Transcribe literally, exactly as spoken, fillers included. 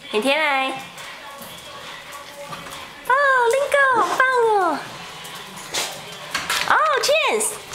甜甜来。哦 ，Lingo 好棒哦！哦 ，Chance。